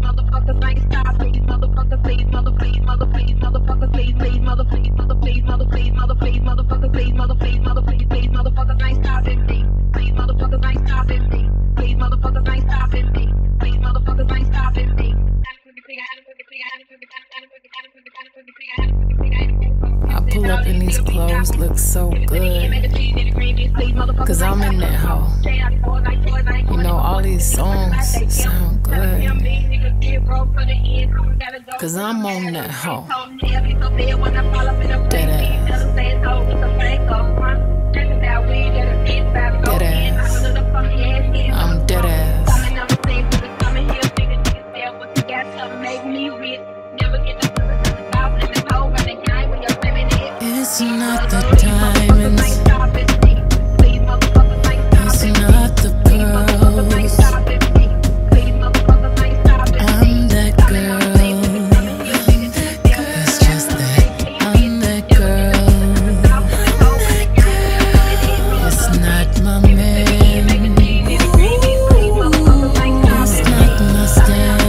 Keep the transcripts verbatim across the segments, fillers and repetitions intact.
motherfuckers ain't stopping. These motherfuckers, please, mother, please, mother, please, motherfuckers, please, please, mother, please, mother, please, mother, please, mother, please, motherfuckers, please, mother, please, mother, please, please, motherfuckers ain't stopping me. Please, motherfuckers ain't stopping me. Please, motherfuckers ain't stopping me. Please, motherfuckers ain't stopping me. I pull up in these clothes, look so good, cause I'm in that hoe. You know, all these songs sound good, cause I'm on that hoe. Dead ass. Dead ass. I'm dead ass. It's not the diamonds, it's not the pearls. I'm that girl. It's just that I'm that girl. It's not my man. It's not my stand.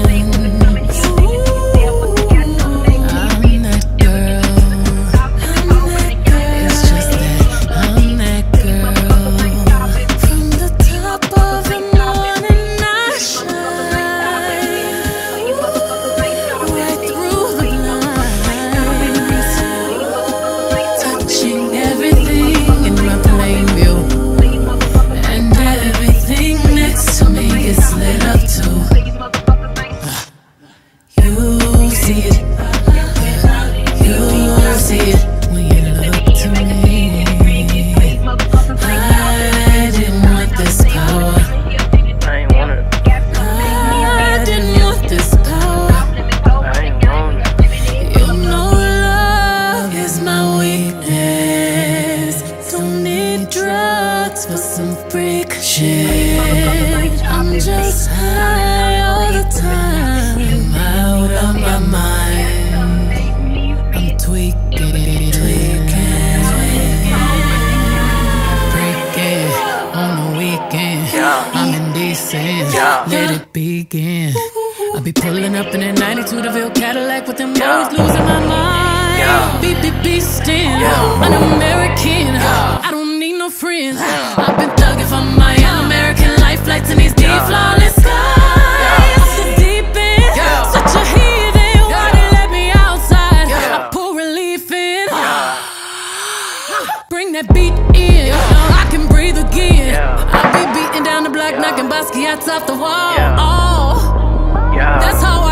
For some freak shit, I'm just high all the time. I'm out of my mind. I'm tweaking, tweaking, breaking on the weekend. I'm indecent, let it begin. I be pulling up in a ninety-two DeVille Cadillac with them boys losing my mind. Beep beep beastin', an American. I don't need no friends. I've been thugging for my American life, flights in these deep flawless skies. Off the deep end, such a heathen. Why they let me outside? I pull relief in. Bring that beat in, I can breathe again. I be beating down the block, knocking Basquiat's off the wall. Oh, that's how